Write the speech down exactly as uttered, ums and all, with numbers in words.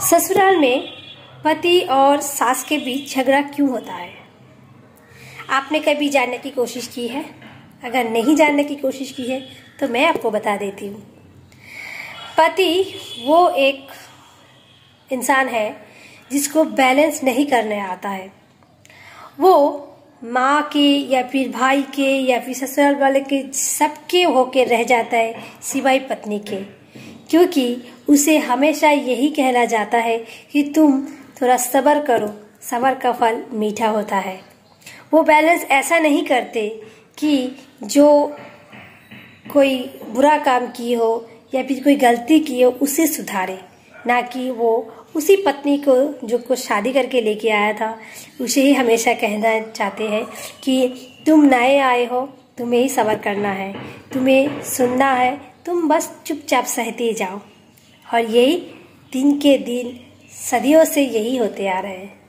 ससुराल में पति और सास के बीच झगड़ा क्यों होता है? आपने कभी जानने की कोशिश की है? अगर नहीं जानने की कोशिश की है तो मैं आपको बता देती हूँ। पति वो एक इंसान है जिसको बैलेंस नहीं करने आता है। वो माँ के या फिर भाई के या फिर ससुराल वाले के सबके होके रह जाता है सिवाय पत्नी के, क्योंकि उसे हमेशा यही कहना जाता है कि तुम थोड़ा सब्र करो, सब्र का फल मीठा होता है। वो बैलेंस ऐसा नहीं करते कि जो कोई बुरा काम की हो या फिर कोई गलती की हो उसे सुधारे, ना कि वो उसी पत्नी को जो को शादी करके लेके आया था उसे ही हमेशा कहना चाहते हैं कि तुम नए आए हो, तुम्हें ही सब्र करना है, तुम्हें सुनना है, तुम बस चुपचाप सहते जाओ। और यही दिन के दिन सदियों से यही होते आ रहे हैं।